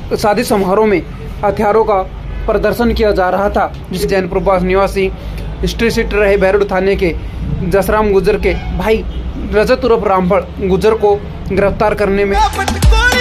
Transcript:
शादी समारोह में हथियारों का प्रदर्शन किया जा रहा था, जिस जैनपुर पास निवासी स्ट्रीट सीटर रहे बैरोड थाने के जसराम गुर्जर के भाई रजत उर्फ रामफल गुर्जर को गिरफ्तार करने में